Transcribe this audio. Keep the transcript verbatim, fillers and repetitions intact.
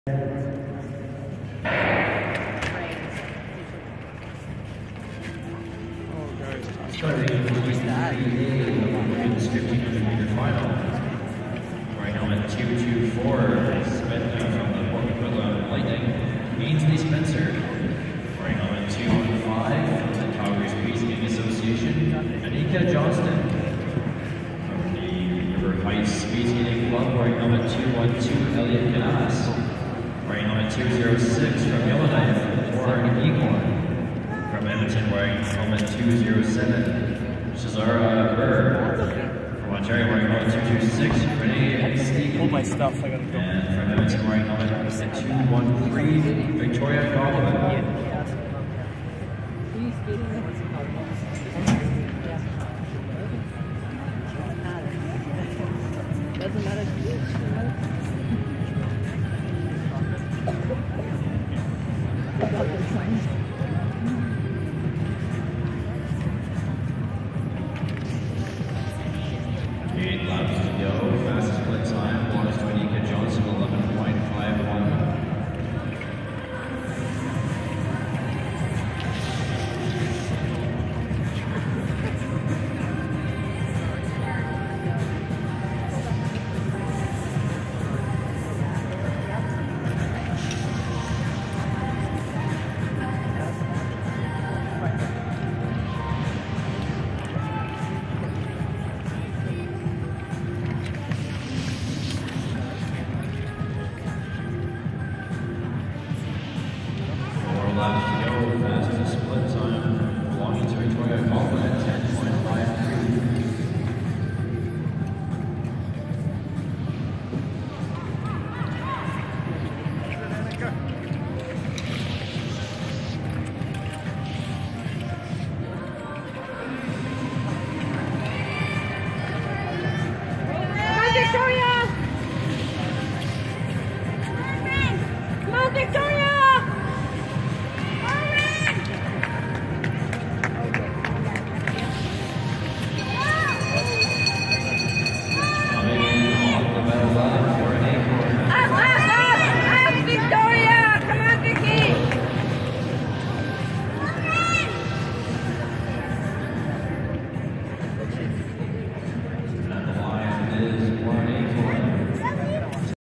Starting in the men's fifteen hundred meter final. Wearing helmet two two four, Spence from the Port Coquitlam Lightning, Ainsley Spencer. Wearing helmet two one five from the Calgary Speed Skating Association, Anika Johnston. From the River Heights Speed Skating Club, wearing helmet two one two, Elliot Ganas. Wearing helmet two zero six from Yellowknife, Warren Eagle. From Edmonton, wearing helmet two zero seven, Shazara Burr. From Ontario, wearing helmet two two six, Renee Stevie. All my stuff, I gotta go. And from Edmonton, wearing helmet two one three, Victoria Goldman. Doesn't matter. Eight laps to go. Fastest split time belongs to Anika Johnson, eleven point five one. Laps to go, fastest split time belonging to Victoria Goldman at ten point five three.